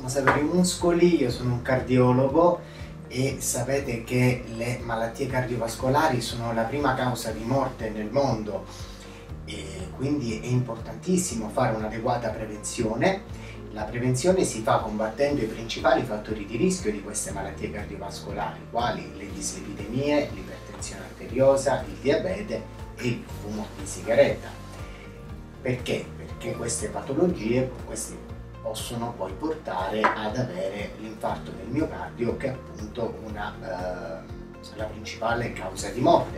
Cosa per i muscoli? Io sono un cardiologo e sapete che le malattie cardiovascolari sono la prima causa di morte nel mondo e quindi è importantissimo fare un'adeguata prevenzione. La prevenzione si fa combattendo i principali fattori di rischio di queste malattie cardiovascolari, quali le dislipidemie, l'ipertensione arteriosa, il diabete e il fumo di sigaretta. Perché? Perché queste patologie possono poi portare ad avere l'infarto del miocardio, che è appunto la principale causa di morte.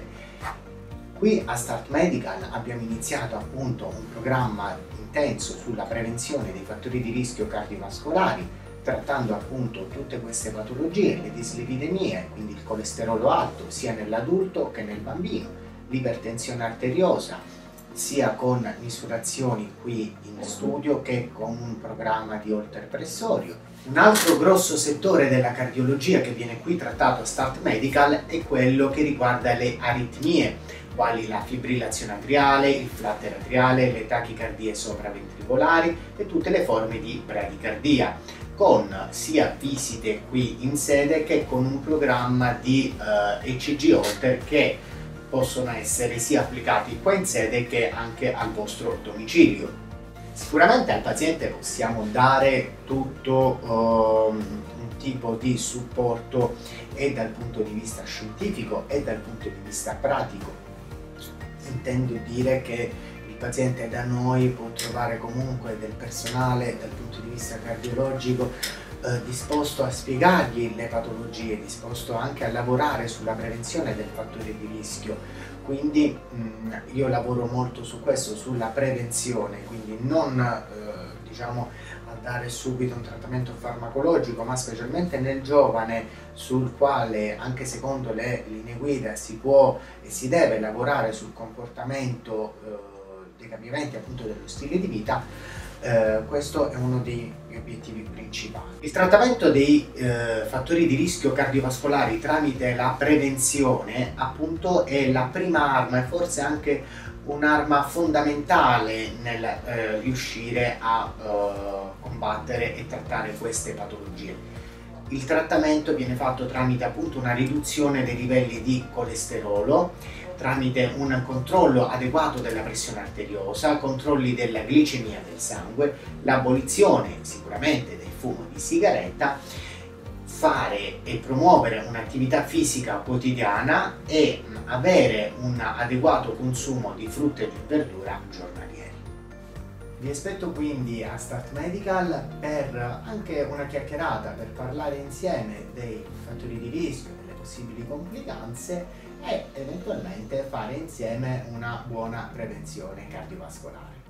Qui a Start Medical abbiamo iniziato appunto un programma intenso sulla prevenzione dei fattori di rischio cardiovascolari, trattando appunto tutte queste patologie, le dislipidemie, quindi il colesterolo alto sia nell'adulto che nel bambino, l'ipertensione arteriosa, sia con misurazioni qui in studio che con un programma di holter pressorio. Un altro grosso settore della cardiologia che viene qui trattato a Start Medical è quello che riguarda le aritmie, quali la fibrillazione atriale, il flutter atriale, le tachicardie sopraventricolari e tutte le forme di bradicardia, con sia visite qui in sede che con un programma di ECG holter che possono essere sia applicati qua in sede che anche al vostro domicilio. Sicuramente al paziente possiamo dare tutto un tipo di supporto e dal punto di vista scientifico e dal punto di vista pratico. Intendo dire che il paziente da noi può trovare comunque del personale dal punto di vista cardiologico disposto a spiegargli le patologie, disposto anche a lavorare sulla prevenzione del fattore di rischio. Quindi io lavoro molto su questo, sulla prevenzione, quindi non diciamo a dare subito un trattamento farmacologico, ma specialmente nel giovane, sul quale anche secondo le linee guida si può e si deve lavorare sul comportamento dei cambiamenti appunto dello stile di vita. Questo è uno degli obiettivi principali. Il trattamento dei fattori di rischio cardiovascolari tramite la prevenzione appunto è la prima arma e forse anche un'arma fondamentale nel riuscire a combattere e trattare queste patologie. Il trattamento viene fatto tramite appunto una riduzione dei livelli di colesterolo, tramite un controllo adeguato della pressione arteriosa, controlli della glicemia del sangue, l'abolizione sicuramente del fumo di sigaretta, fare e promuovere un'attività fisica quotidiana e avere un adeguato consumo di frutta e di verdura giornalieri. Vi aspetto quindi a Start Medical per anche una chiacchierata, per parlare insieme dei fattori di rischio, delle possibili complicanze e eventualmente fare insieme una buona prevenzione cardiovascolare.